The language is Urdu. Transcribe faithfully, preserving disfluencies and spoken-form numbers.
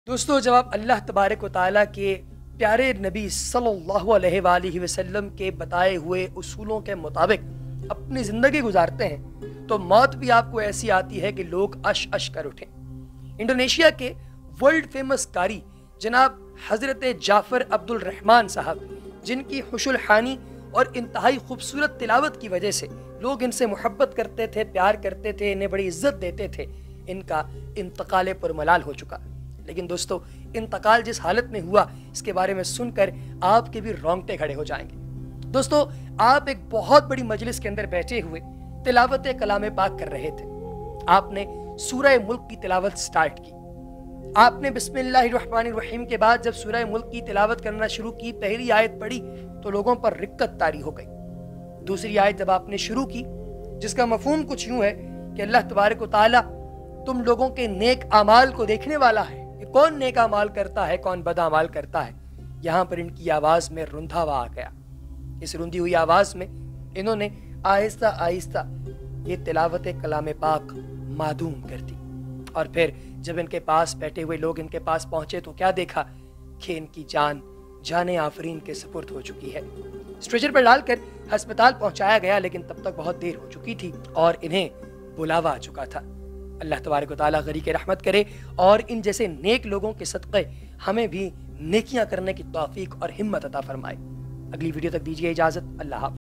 دوستو، جب آپ اللہ تبارک و تعالیٰ کے پیارے نبی صلی اللہ علیہ وآلہ وسلم کے بتائے ہوئے اصولوں کے مطابق اپنی زندگی گزارتے ہیں تو موت بھی آپ کو ایسی آتی ہے کہ لوگ اش اش کر اٹھیں۔ انڈونیشیا کے ورلڈ فیمس قاری جناب حضرت جعفر عبد الرحمن صاحب، جن کی خوش الحانی اور انتہائی خوبصورت تلاوت کی وجہ سے لوگ ان سے محبت کرتے تھے، پیار کرتے تھے، انہیں بڑی عزت دیتے تھے، ان کا انتقال پرملال ہو چکا۔ لیکن دوستو، انتقال جس حالت میں ہوا اس کے بارے میں سن کر آپ کے بھی رونگٹے کھڑے ہو جائیں گے۔ دوستو، آپ ایک بہت بڑی مجلس کے اندر بیٹھے ہوئے تلاوت کلام پاک کر رہے تھے۔ آپ نے سورہ ملک کی تلاوت سٹارٹ کی۔ آپ نے بسم اللہ الرحمن الرحیم کے بعد جب سورہ ملک کی تلاوت کرنا شروع کی، پہلی آیت پڑھی تو لوگوں پر رکت طاری ہو گئی۔ دوسری آیت جب آپ نے شروع کی، جس کا مفہوم کچھ یوں ہے کہ اللہ تبارک و تعالیٰ تم لوگوں کے نیک اعمال کو دیکھنے والا ہے، کہ کون نیک اعمال کرتا ہے، کون بد اعمال کرتا ہے، یہاں پر ان کی آواز میں رندھاوا آ گیا۔ اس رندھی ہوئی آواز میں انہوں نے آہستہ آہستہ یہ تلاوت کلام پاک معدوم کر دی۔ اور پھر جب ان کے پاس بیٹھے ہوئے لوگ ان کے پاس پہنچے تو کیا دیکھا کہ ان کی جان جان آفرین کے سپرد ہو چکی ہے۔ اسٹریچر پر ڈال کر ہسپتال پہنچایا گیا، لیکن تب تک بہت دیر ہو چکی تھی اور انہیں بلاوا آ چکا تھا۔ اللہ تبارک و تعالیٰ غریق رحمت کرے اور ان جیسے نیک لوگوں کے صدقے ہمیں بھی نیکیاں کرنے کی توفیق اور ہمت عطا فرمائے۔ اگلی ویڈیو تک دیجیے اجازت۔ اللہ حافظ۔